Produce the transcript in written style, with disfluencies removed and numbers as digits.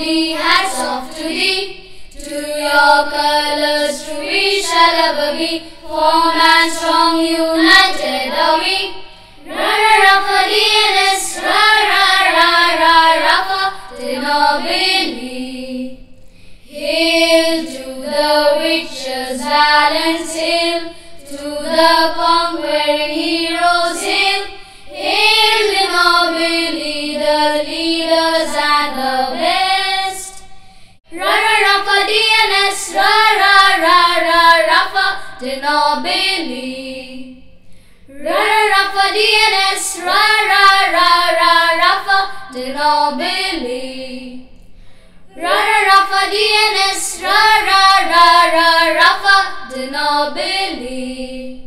thee, hats off to thee. To your colors true we shall ever be, firm and strong, united are we. Ra-ra-ra-fa, DNS, ra-ra-ra-ra-ra-fa, Tinobili. Hail to the witches' valence, hail to the conquering heroes, hail. Hail Tinobili, the leaders and the best. Ra-ra-ra-fa, DNS, ra-ra-ra-ra-ra-fa, Tinobili. Ra-ra-ra-fa, DNS, ra-ra-ra-ra-ra-fa, Tinobili. Ra-ra-ra-fa, DNS, ra-ra-ra-ra-ra-fa, Tinobili.